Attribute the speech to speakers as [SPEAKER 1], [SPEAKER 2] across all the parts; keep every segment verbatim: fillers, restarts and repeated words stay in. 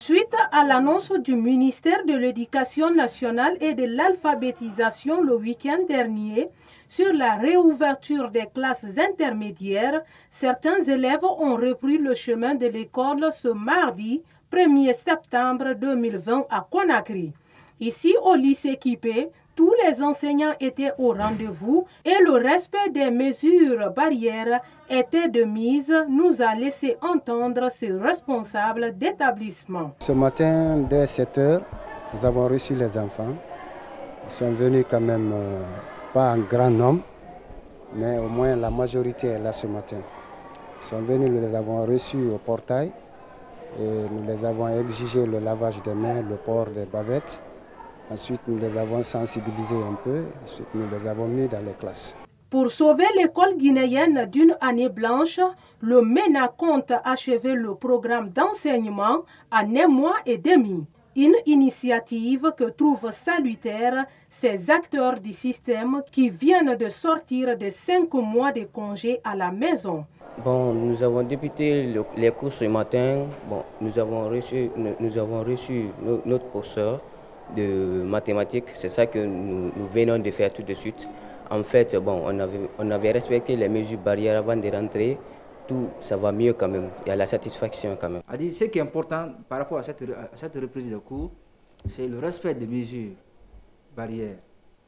[SPEAKER 1] Suite à l'annonce du ministère de l'Éducation nationale et de l'alphabétisation le week-end dernier sur la réouverture des classes intermédiaires, certains élèves ont repris le chemin de l'école ce mardi premier septembre deux mille vingt à Conakry. Ici au lycée Kipé, tous les enseignants étaient au rendez-vous et le respect des mesures barrières était de mise, nous a laissé entendre ces responsables d'établissement.
[SPEAKER 2] Ce matin, dès sept heures, nous avons reçu les enfants. Ils sont venus quand même, euh, pas en grand nombre, mais au moins la majorité est là ce matin. Ils sont venus, nous les avons reçus au portail et nous les avons exigé le lavage des mains, le port des bavettes. Ensuite, nous les avons sensibilisés un peu, ensuite nous les avons mis dans les classes.
[SPEAKER 1] Pour sauver l'école guinéenne d'une année blanche, le MENA compte achever le programme d'enseignement en un mois et demi. Une initiative que trouvent salutaire ces acteurs du système qui viennent de sortir de cinq mois de congé à la maison.
[SPEAKER 3] Bon, nous avons débuté le, les cours ce matin. Bon, nous avons reçu, nous, nous avons reçu notre professeur de mathématiques. C'est ça que nous, nous venons de faire tout de suite. En fait, bon, on avait, on avait respecté les mesures barrières avant de rentrer. Tout, ça va mieux quand même. Il y a la satisfaction quand même.
[SPEAKER 4] Ce qui est important par rapport à cette, à cette reprise de cours, c'est le respect des mesures barrières.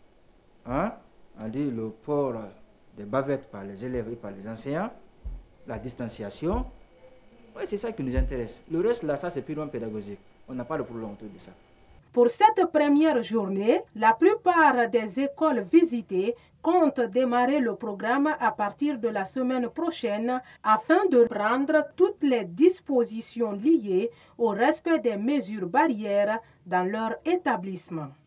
[SPEAKER 4] Hein? On dit le port des bavettes par les élèves et par les enseignants, la distanciation. Oui, c'est ça qui nous intéresse. Le reste, là, ça, c'est purement pédagogique. On n'a pas de problème autour de ça.
[SPEAKER 1] Pour cette première journée, la plupart des écoles visitées comptent démarrer le programme à partir de la semaine prochaine afin de prendre toutes les dispositions liées au respect des mesures barrières dans leur établissement.